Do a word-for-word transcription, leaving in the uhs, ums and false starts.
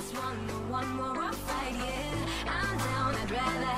just want one more fight, yeah. I'm down, I'd rather